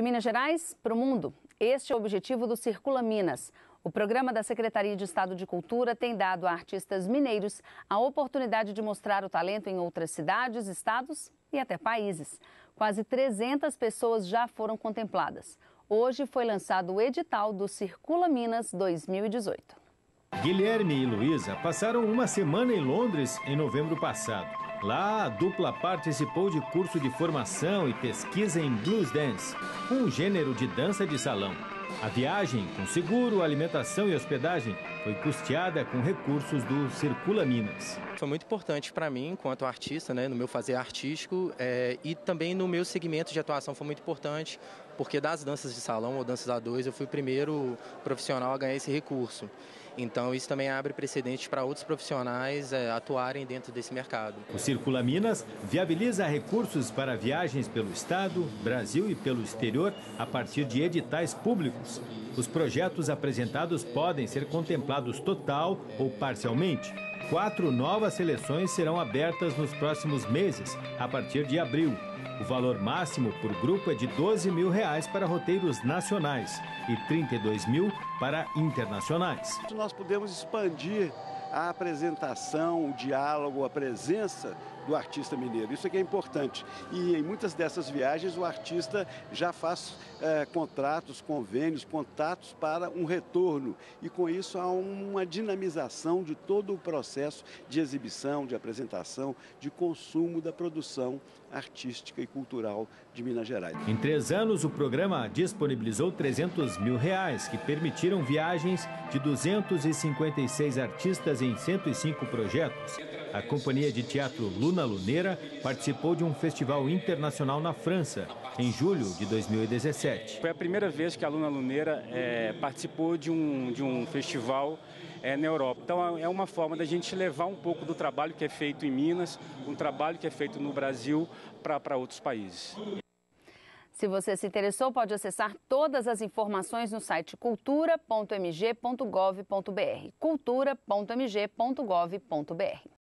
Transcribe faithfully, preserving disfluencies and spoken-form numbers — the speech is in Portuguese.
De Minas Gerais para o mundo, este é o objetivo do Circula Minas. O programa da Secretaria de Estado de Cultura tem dado a artistas mineiros a oportunidade de mostrar o talento em outras cidades, estados e até países. Quase trezentas pessoas já foram contempladas. Hoje foi lançado o edital do Circula Minas dois mil e dezoito. Guilherme e Luísa passaram uma semana em Londres em novembro passado. Lá, a dupla participou de curso de formação e pesquisa em blues dance, um gênero de dança de salão. A viagem, com seguro, alimentação e hospedagem, foi custeada com recursos do Circula Minas. Foi muito importante para mim, enquanto artista, né, no meu fazer artístico, é, e também no meu segmento de atuação foi muito importante, porque das danças de salão ou danças a dois, eu fui o primeiro profissional a ganhar esse recurso. Então isso também abre precedentes para outros profissionais é, atuarem dentro desse mercado. O Circula Minas viabiliza recursos para viagens pelo estado, Brasil e pelo exterior a partir de editais públicos. Os projetos apresentados podem ser contemplados total ou parcialmente. Quatro novas seleções serão abertas nos próximos meses, a partir de abril. O valor máximo por grupo é de doze mil reais para roteiros nacionais e trinta e dois mil para internacionais. Nós podemos expandir a apresentação, o diálogo, a presença do artista mineiro. Isso aqui é importante. E em muitas dessas viagens o artista já faz é, contratos, convênios, contatos para um retorno. E com isso há uma dinamização de todo o processo de exibição, de apresentação, de consumo da produção artística e cultural de Minas Gerais. Em três anos, o programa disponibilizou trezentos mil reais, que permitiram viagens de duzentos e cinquenta e seis artistas em cento e cinco projetos. A Companhia de Teatro Luna Luneira participou de um festival internacional na França, em julho de dois mil e dezessete. Foi a primeira vez que a Luna Luneira é, participou de um, de um festival é, na Europa. Então é uma forma da gente levar um pouco do trabalho que é feito em Minas, um trabalho que é feito no Brasil para outros países. Se você se interessou, pode acessar todas as informações no site cultura ponto m g ponto gov ponto br. cultura ponto m g ponto gov ponto br.